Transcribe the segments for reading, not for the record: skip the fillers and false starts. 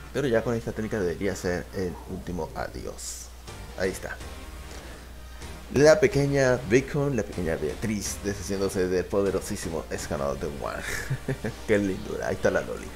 Pero ya con esta técnica debería ser el último adiós. Ahí está. La pequeña Bacon, la pequeña Beatriz, deshaciéndose del poderosísimo escanador de One. Qué lindura, ahí está la Loli.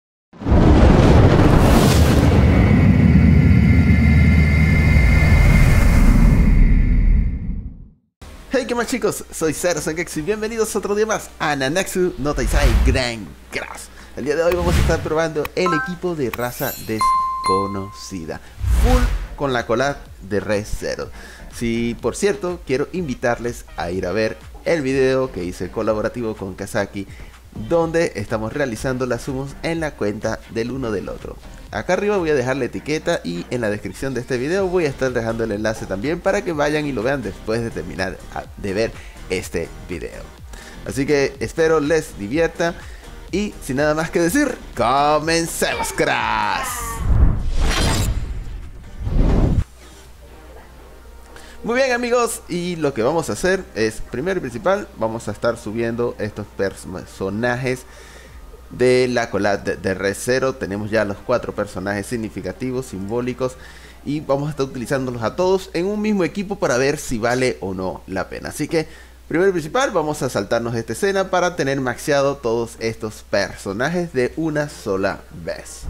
Hey, ¿qué más chicos? Soy Zero Sengetsu y bienvenidos otro día más a Nanatsu no Taizai Grand Cross. El día de hoy vamos a estar probando el equipo de raza desconocida, full con la collab de Re:Zero. Sí, por cierto, quiero invitarles a ir a ver el video que hice colaborativo con Kazaki, donde estamos realizando las sumos en la cuenta del uno del otro. Acá arriba voy a dejar la etiqueta y en la descripción de este video voy a estar dejando el enlace también para que vayan y lo vean después de terminar de ver este video. Así que espero les divierta y sin nada más que decir, comencemos, cracks. Muy bien amigos, y lo que vamos a hacer es, primero y principal, vamos a estar subiendo estos personajes de la collab de Re:Zero. Tenemos ya los 4 personajes significativos, simbólicos, y vamos a estar utilizándolos a todos en un mismo equipo para ver si vale o no la pena. Así que, primero y principal, vamos a saltarnos esta escena para tener maxeado todos estos personajes de una sola vez.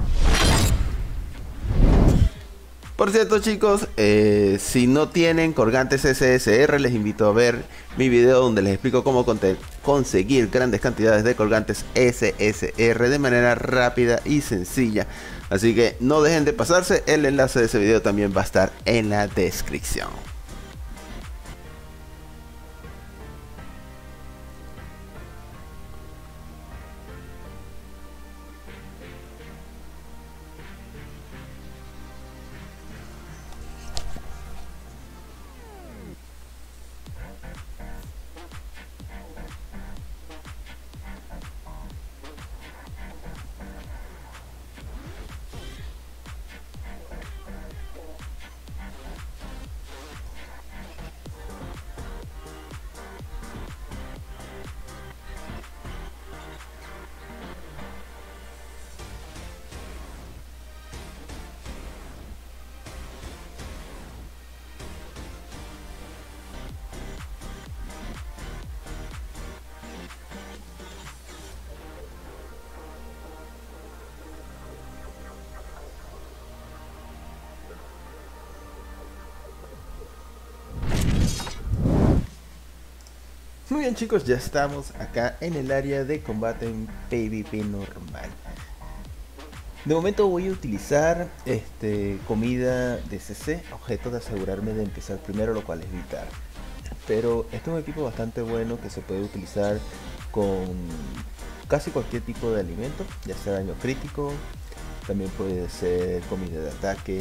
Por cierto chicos, si no tienen colgantes SSR, les invito a ver mi video donde les explico cómo conseguir grandes cantidades de colgantes SSR de manera rápida y sencilla. Así que no dejen de pasarse, el enlace de ese video también va a estar en la descripción. Muy bien chicos, ya estamos acá en el área de combate en PvP normal. De momento voy a utilizar comida de CC, objeto de asegurarme de empezar primero, lo cual es vital. Pero este es un equipo bastante bueno que se puede utilizar con casi cualquier tipo de alimento, ya sea daño crítico, también puede ser comida de ataque,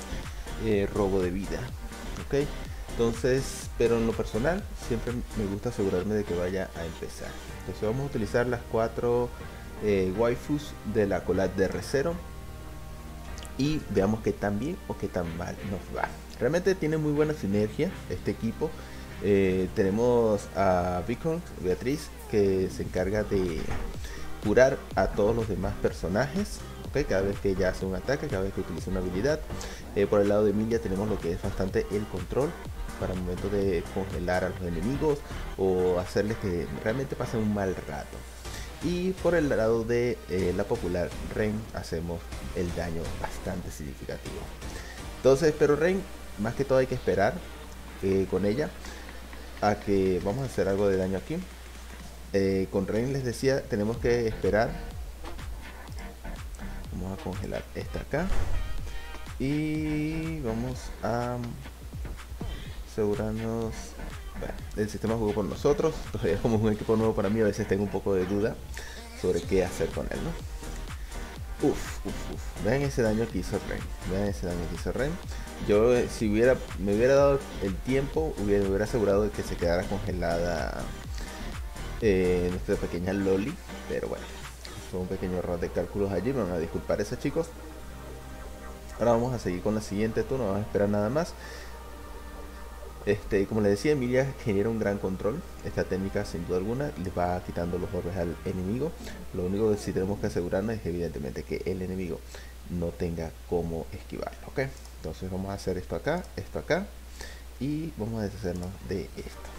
robo de vida, ¿ok? Entonces, pero en lo personal siempre me gusta asegurarme de que vaya a empezar. Entonces vamos a utilizar las 4 waifus de la collab de Re:Zero y veamos qué tan bien o qué tan mal nos va. Realmente tiene muy buena sinergia este equipo. Tenemos a Bacon, Beatriz, que se encarga de curar a todos los demás personajes, ¿okay? Cada vez que ella hace un ataque, cada vez que utiliza una habilidad. Por el lado de Emilia tenemos lo que es bastante el control para el momento de congelar a los enemigos o hacerles que realmente pasen un mal rato. Y por el lado de la popular Ren hacemos el daño bastante significativo. Entonces, pero Ren, más que todo hay que esperar con ella a que vamos a hacer algo de daño aquí. Con Ren les decía, tenemos que esperar. Vamos a congelar esta acá y vamos a asegurarnos. Bueno, el sistema jugó por nosotros, todavía como es un equipo nuevo para mí, a veces tengo un poco de duda sobre qué hacer con él, ¿no? Vean ese daño que hizo Ren, vean ese daño que hizo Ren. Yo si me hubiera dado el tiempo, hubiera asegurado de que se quedara congelada nuestra pequeña Loli, pero bueno, fue un pequeño error de cálculos allí, me van a disculpar eso chicos. Ahora vamos a seguir con la siguiente turno, vamos a esperar nada más. Como le decía, Emilia genera un gran control. Esta técnica, sin duda alguna, le va quitando los orbes al enemigo. Lo único que sí tenemos que asegurarnos es evidentemente que el enemigo no tenga cómo esquivarlo, ¿ok? Entonces vamos a hacer esto acá y vamos a deshacernos de esto.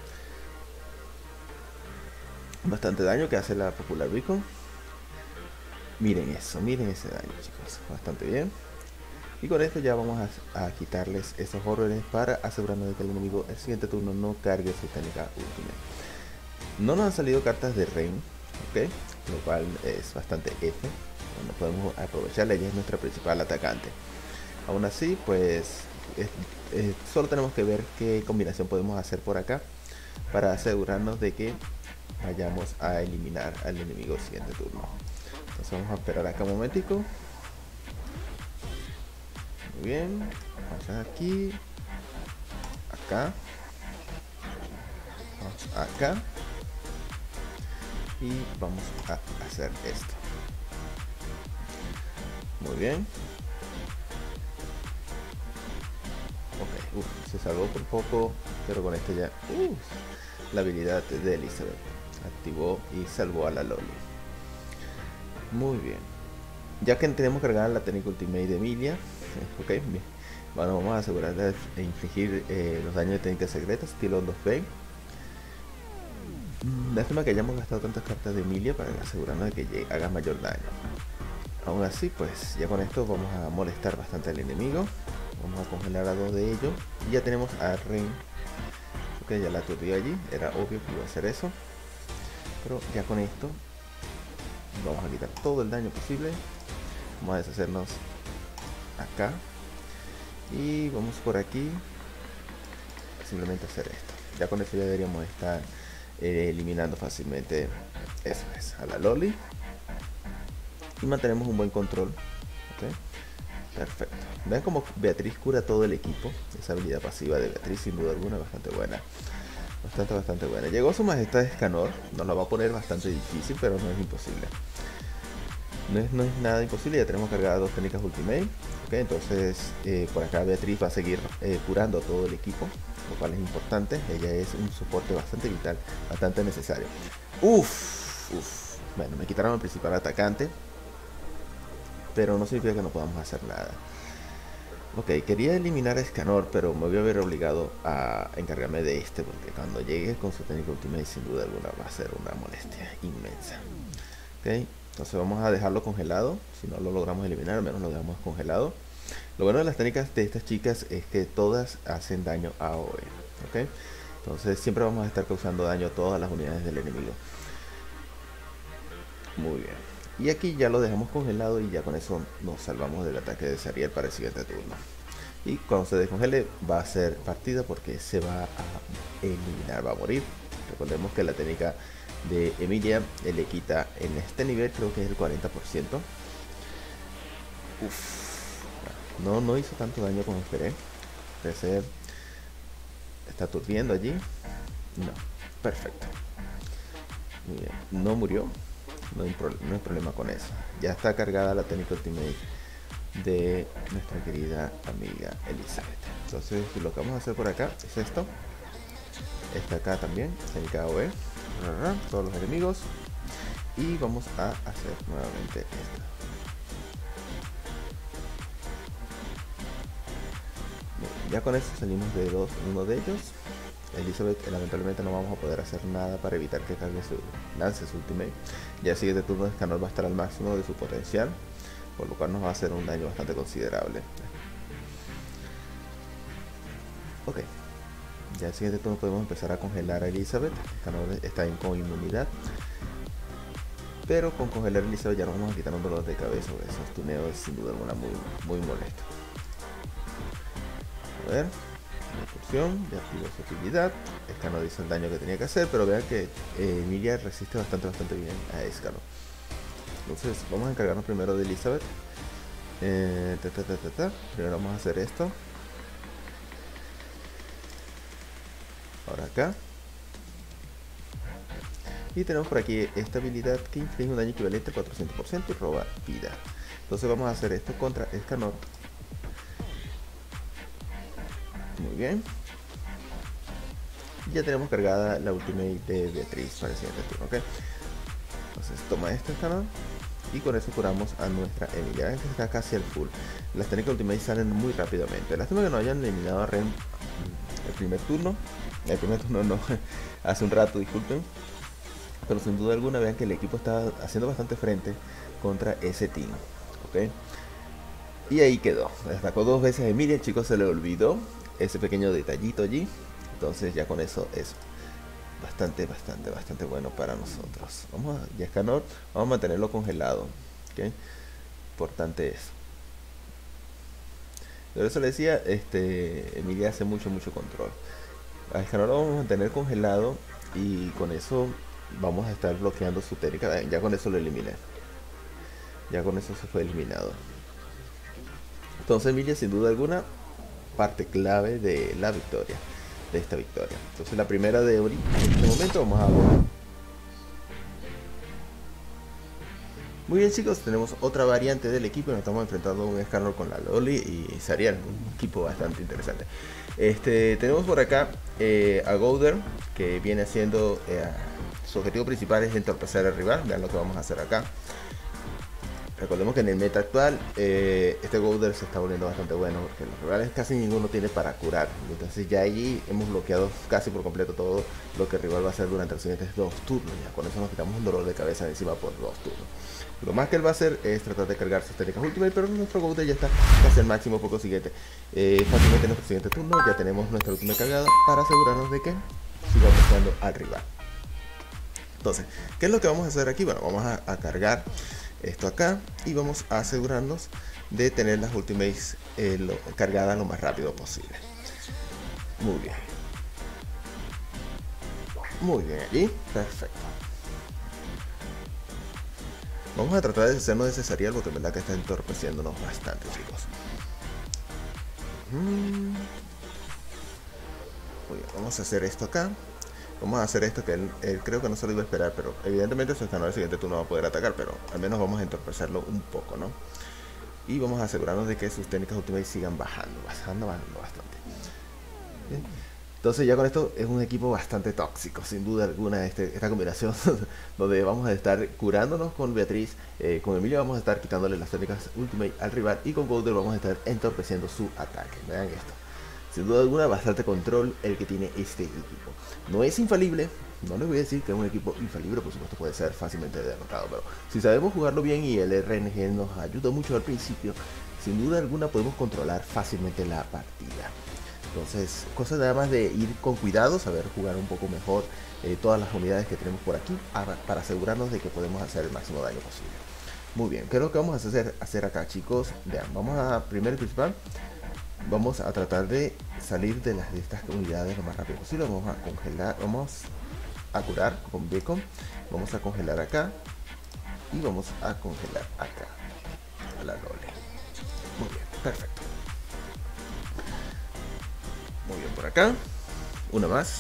Bastante daño que hace la popular beacon. Miren eso, miren ese daño, chicos, bastante bien. Y con esto ya vamos a quitarles esos órdenes para asegurarnos de que el enemigo el siguiente turno no cargue su técnica última. No nos han salido cartas de Rain, ¿ok? Lo cual es bastante F. No podemos aprovecharla, ella es nuestra principal atacante. Aún así, pues solo tenemos que ver qué combinación podemos hacer por acá para asegurarnos de que vayamos a eliminar al enemigo el siguiente turno. Entonces vamos a esperar acá un momentico. Muy bien, vamos aquí, acá, vamos acá y vamos a hacer esto. Muy bien. Ok, se salvó por poco, pero con esto ya la habilidad de Elizabeth activó y salvó a la Loli. Muy bien. Ya que tenemos cargada la técnica Ultimate de Emilia, ok, bien. Bueno, vamos a asegurar de infligir los daños de técnicas secretas, estilo 2B. Lástima que hayamos gastado tantas cartas de Emilia para asegurarnos de que haga mayor daño. Aún así, pues ya con esto vamos a molestar bastante al enemigo. Vamos a congelar a dos de ellos. Y ya tenemos a Rain. Ok, ya la aturdió allí. Era obvio que iba a hacer eso. Pero ya con esto vamos a quitar todo el daño posible. Vamos a deshacernos acá. Y vamos por aquí. Simplemente hacer esto. Ya con esto ya deberíamos estar eliminando fácilmente. Eso es, a la Loli. Y mantenemos un buen control. Okay. Perfecto. Vean como Beatriz cura todo el equipo. Esa habilidad pasiva de Beatriz sin duda alguna bastante buena. Bastante buena. Llegó su majestad Escanor. Nos la va a poner bastante difícil, pero no es imposible. No es nada imposible. Ya tenemos cargadas dos técnicas Ultimate. Okay, entonces por acá Beatriz va a seguir curando todo el equipo, lo cual es importante. Ella es un soporte bastante vital, bastante necesario. Bueno, me quitaron el principal atacante, pero no significa que no podamos hacer nada. Ok, quería eliminar a Escanor, pero me voy a ver obligado a encargarme de este, porque cuando llegue con su técnica Ultimate sin duda alguna va a ser una molestia inmensa. Ok, entonces vamos a dejarlo congelado. Si no lo logramos eliminar, al menos lo dejamos congelado. Lo bueno de las técnicas de estas chicas es que todas hacen daño a AOE. Ok, entonces siempre vamos a estar causando daño a todas las unidades del enemigo. Muy bien. Y aquí ya lo dejamos congelado y ya con eso nos salvamos del ataque de Zariel para el siguiente turno. Y cuando se descongele va a ser partida porque se va a eliminar, va a morir. Recordemos que la técnica de Emilia le quita en este nivel, creo que es el 40%. No hizo tanto daño como esperé. Parece está aturdiendo allí. No, perfecto. Muy bien. No murió. No hay problema con eso. Ya está cargada la técnica Ultimate de nuestra querida amiga Elizabeth. Entonces lo que vamos a hacer por acá es esto. Esta acá también, técnica AOE. Todos los enemigos. Y vamos a hacer nuevamente esto. Bien, ya con esto salimos de uno de ellos. Elizabeth lamentablemente no vamos a poder hacer nada para evitar que cargue lance su ultimate. Ya el siguiente turno de Escanor va a estar al máximo de su potencial, por lo cual nos va a hacer un daño bastante considerable. Ok, ya el siguiente turno podemos empezar a congelar a Elizabeth. Escanor está con inmunidad, pero con congelar a Elizabeth ya nos vamos a quitar un dolor de cabeza. Esos tuneos sin duda alguna muy molesto. A ver, incursión, ya activó su utilidad. Escanor hizo el daño que tenía que hacer, pero vean que Emilia resiste bastante bien a Escanor. Entonces vamos a encargarnos primero de Elizabeth. Primero vamos a hacer esto. Ahora acá. Y tenemos por aquí esta habilidad que inflige un daño equivalente al 400% y roba vida. Entonces vamos a hacer esto contra Escanor. Muy bien. Y ya tenemos cargada la ultimate de Beatriz para el siguiente turno, ¿ok? Entonces toma este canal y con eso curamos a nuestra Emilia. Ven que está casi al full. Las técnicas ultimate salen muy rápidamente. Lástima que no hayan eliminado a Ren el primer turno. El primer turno no, hace un rato, disculpen. Pero sin duda alguna vean que el equipo está haciendo bastante frente contra ese team, ¿ok? Y ahí quedó. Atacó dos veces a Emilia, el chico se le olvidó ese pequeño detallito allí. Entonces ya con eso es bastante bueno para nosotros. Vamos a Escanor, vamos a mantenerlo congelado, ¿ok? Importante eso. Pero eso le decía, Emilia hace mucho control. A Escanor lo vamos a mantener congelado y con eso vamos a estar bloqueando su técnica. Ya con eso lo eliminé. Ya con eso se fue eliminado. Entonces Emilia sin duda alguna parte clave de la victoria, de esta victoria. Entonces la primera de Ori en este momento vamos a ver. Muy bien chicos, tenemos otra variante del equipo. Nos estamos enfrentando a un Escanor con la Loli y Zariel, un equipo bastante interesante. Tenemos por acá a Gowder, que viene haciendo su objetivo principal es entorpecer al rival. Vean lo que vamos a hacer acá. Recordemos que en el meta actual este Gowder se está volviendo bastante bueno porque los rivales casi ninguno tiene para curar. Entonces ya allí hemos bloqueado casi por completo todo lo que el rival va a hacer durante los siguientes 2 turnos. Ya con eso nos quitamos un dolor de cabeza de encima por 2 turnos. Lo más que él va a hacer es tratar de cargar sus técnicas ultimate, pero nuestro Gowder ya está casi al máximo por consiguiente. Fácilmente en nuestro siguiente turno ya tenemos nuestra última cargada para asegurarnos de que siga bloqueando al rival. Entonces, ¿qué es lo que vamos a hacer aquí? Bueno, vamos a cargar esto acá y vamos a asegurarnos de tener las ultimates cargadas lo más rápido posible. Muy bien. Muy bien allí. Perfecto. Vamos a tratar de deshacernos de ese Zariel porque en verdad que está entorpeciéndonos bastante, chicos. Muy bien, vamos a hacer esto acá. Vamos a hacer esto que él creo que no se lo iba a esperar, pero evidentemente su Escanor el siguiente turno va a poder atacar, pero al menos vamos a entorpecerlo un poco, ¿no? Y vamos a asegurarnos de que sus técnicas ultimate sigan bajando bastante. Bien. Entonces ya con esto es un equipo bastante tóxico, sin duda alguna, esta combinación donde vamos a estar curándonos con Beatriz, con Emilia vamos a estar quitándole las técnicas ultimate al rival y con Gowder vamos a estar entorpeciendo su ataque. Vean esto. Sin duda alguna, bastante control el que tiene este equipo. No es infalible, no les voy a decir que es un equipo infalible, por supuesto puede ser fácilmente derrotado, pero si sabemos jugarlo bien y el RNG nos ayuda mucho al principio, sin duda alguna podemos controlar fácilmente la partida. Entonces, cosas nada más de ir con cuidado, saber jugar un poco mejor todas las unidades que tenemos por aquí para asegurarnos de que podemos hacer el máximo daño posible. Muy bien, ¿qué es lo que vamos a hacer acá, chicos? Vean, vamos a primero y principal. Vamos a tratar de salir de estas unidades lo más rápido posible. Vamos a congelar, vamos a curar con Beacon. Vamos a congelar acá. Y vamos a congelar acá a la Loli. Muy bien, perfecto. Muy bien por acá. Una más.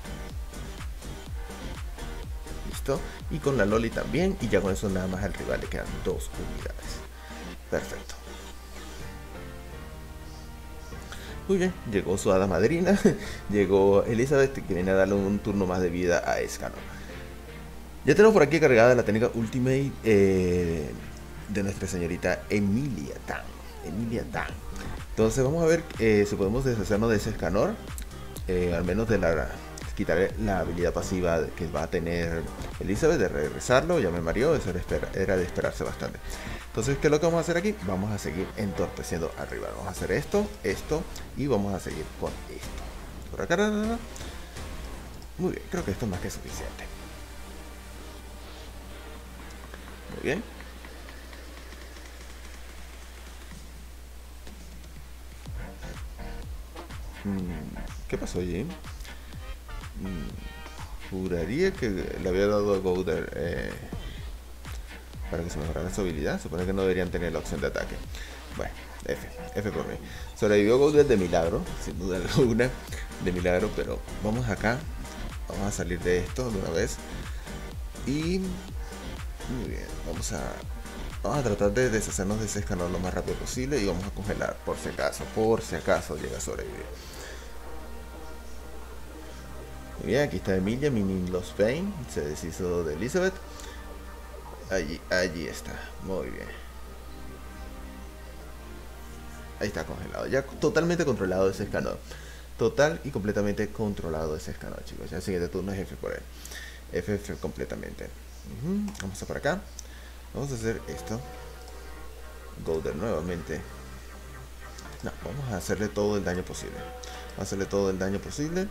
Listo. Y con la Loli también. Y ya con eso nada más al rival le quedan 2 unidades. Perfecto. Muy bien, llegó su hada madrina, llegó Elizabeth que viene a darle un turno más de vida a Escanor. Ya tenemos por aquí cargada la técnica ultimate de nuestra señorita Emilia Tan. Entonces vamos a ver si podemos deshacernos de ese Escanor, al menos de quitarle la habilidad pasiva que va a tener Elizabeth de regresarlo. Ya me mareó, eso era de esperarse bastante. Entonces, ¿qué es lo que vamos a hacer aquí? Vamos a seguir entorpeciendo al rival. Vamos a hacer esto y vamos a seguir con esto. Por acá, muy bien, creo que esto es más que suficiente. Muy bien. ¿Qué pasó allí? Juraría que le había dado a Gowder para que se mejorara su habilidad. Supone que no deberían tener la opción de ataque. Bueno, F por mí. Sobrevivió Gowder de milagro, sin duda alguna, de milagro, pero vamos acá. Vamos a salir de esto de una vez. Y muy bien, vamos a tratar de deshacernos de ese Escanor lo más rápido posible y vamos a congelar por si acaso llega a sobrevivir. Muy bien, aquí está Emilia, Mini Los Pain. Se deshizo de Elizabeth. Allí está. Muy bien. Ahí está congelado. Ya totalmente controlado ese escanor. Total y completamente controlado ese escanor, chicos. Ya el siguiente turno es F por él. FF completamente. Vamos a por acá. Vamos a hacer esto. Golden nuevamente. No, vamos a hacerle todo el daño posible. Vamos a hacerle todo el daño posible.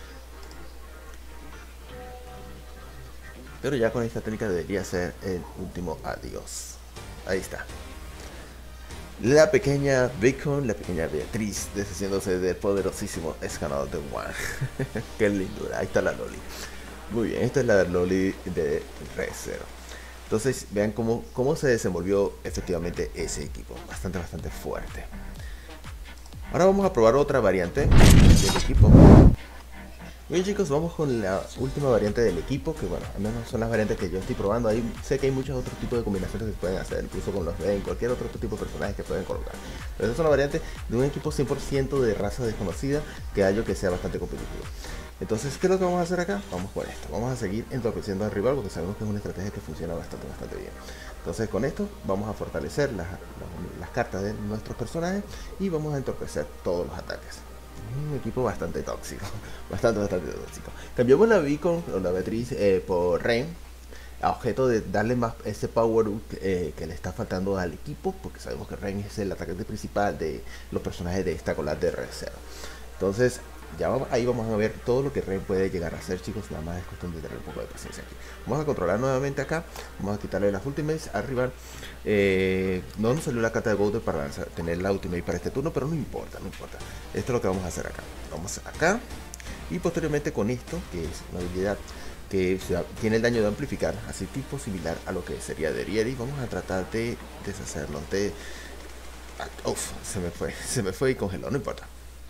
Pero ya con esta técnica debería ser el último adiós. Ahí está. La pequeña Bacon, la pequeña Beatriz, deshaciéndose del poderosísimo escanador de One. Qué lindura. Ahí está la Loli. Muy bien, esta es la Loli de Re-Zero. Entonces, vean cómo se desenvolvió efectivamente ese equipo. Bastante fuerte. Ahora vamos a probar otra variante del equipo. Bien, chicos, vamos con la última variante del equipo, que bueno, al menos son las variantes que yo estoy probando. Ahí sé que hay muchos otros tipos de combinaciones que se pueden hacer, incluso con los Ben, cualquier otro tipo de personajes que pueden colocar. Pero estas son las variantes de un equipo 100% de raza desconocida, que hallo que sea bastante competitivo. Entonces, ¿qué es lo que vamos a hacer acá? Vamos con esto. Vamos a seguir entorpeciendo al rival, porque sabemos que es una estrategia que funciona bastante bien. Entonces, con esto vamos a fortalecer las cartas de nuestros personajes y vamos a entorpecer todos los ataques. Un equipo bastante tóxico. Bastante tóxico. Cambiamos la Beacon o la Beatriz por Ren, a objeto de darle más ese power que le está faltando al equipo, porque sabemos que Ren es el atacante principal de los personajes de esta cola de Re-Zero. Entonces, ahí vamos a ver todo lo que Ren puede llegar a hacer, chicos. Nada más es cuestión de tener un poco de paciencia aquí. Vamos a controlar nuevamente acá. Vamos a quitarle las ultimates al rival. No nos salió la carta de Golden para tener la ultimate para este turno, pero no importa. Esto es lo que vamos a hacer acá. Vamos acá. Y posteriormente con esto, que es una habilidad que tiene el daño de amplificar, así tipo similar a lo que sería de Rieri, vamos a tratar de deshacernos de... Uf, se me fue y congeló, no importa.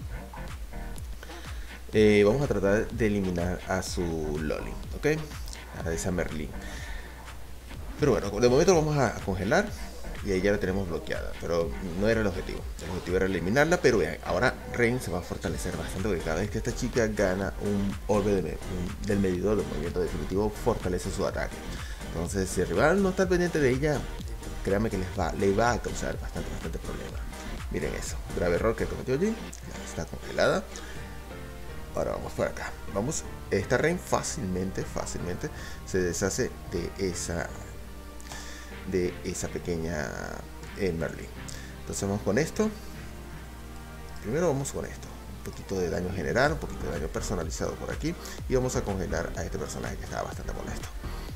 Vamos a tratar de eliminar a su Loli, ¿ok? A esa Merlin. Pero bueno, de momento vamos a congelar y ahí ya la tenemos bloqueada, pero no era el objetivo. El objetivo era eliminarla, pero vean, ahora Ren se va a fortalecer bastante, porque cada vez que esta chica gana un orbe del medidor de movimiento definitivo, fortalece su ataque. Entonces, si el rival no está pendiente de ella, créanme que le va a causar bastante problema. Miren eso, grave error que cometió allí. Está congelada. Ahora vamos por acá. Esta Ren fácilmente se deshace de esa pequeña Merlin. Entonces vamos con esto. Primero vamos con esto. Un poquito de daño general, un poquito de daño personalizado por aquí. Y vamos a congelar a este personaje que estaba bastante molesto.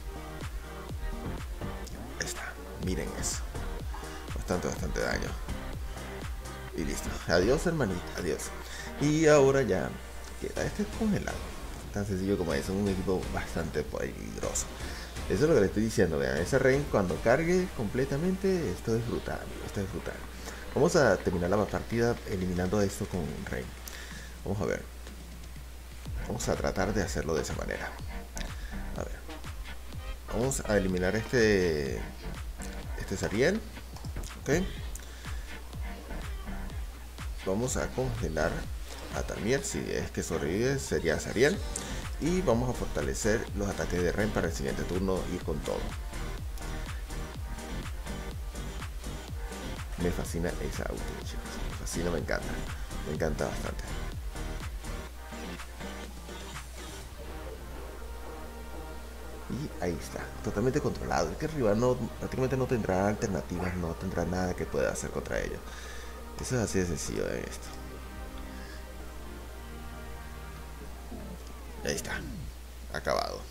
Ahí está. Miren eso. Bastante daño. Y listo. Adiós, hermanito. Adiós. Y ahora ya queda este congelado. Tan sencillo como eso. Un equipo bastante peligroso. Eso es lo que le estoy diciendo. Vean, esa Ren cuando cargue completamente, esto es brutal. Vamos a terminar la partida eliminando esto con Ren. Vamos a ver. Vamos a tratar de hacerlo de esa manera. A ver. Vamos a eliminar este Zariel. Ok. Vamos a congelar a Tarmier. Si es que sobrevive, sería Zariel. Y vamos a fortalecer los ataques de Ren para el siguiente turno, ir con todo. Me fascina esa ultimate, chicos. Me fascina, me encanta bastante. Y ahí está, totalmente controlado. Es que el rival prácticamente no tendrá alternativas, no tendrá nada que pueda hacer contra ellos. Eso es así de sencillo en esto. Ahí está, acabado.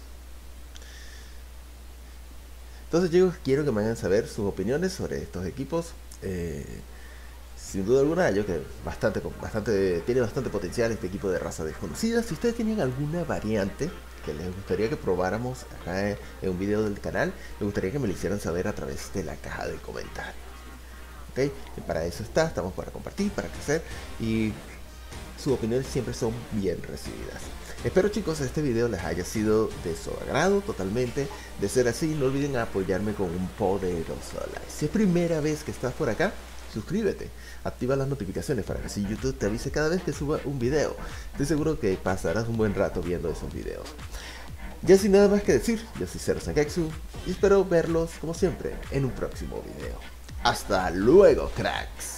Entonces, chicos, quiero que me hagan saber sus opiniones sobre estos equipos. Sin duda alguna, yo que tiene bastante potencial este equipo de raza desconocida. Si ustedes tienen alguna variante que les gustaría que probáramos acá en un video del canal, me gustaría que me lo hicieran saber a través de la caja de comentarios. ¿Ok? Y para eso estamos para compartir, para crecer, y sus opiniones siempre son bien recibidas. Espero, chicos, este video les haya sido de su agrado totalmente. De ser así, no olviden apoyarme con un poderoso like. Si es primera vez que estás por acá, suscríbete, activa las notificaciones para que así YouTube te avise cada vez que suba un video. Estoy seguro que pasarás un buen rato viendo esos videos. Ya sin nada más que decir, yo soy Zero Sangetsu y espero verlos como siempre en un próximo video. ¡Hasta luego, cracks!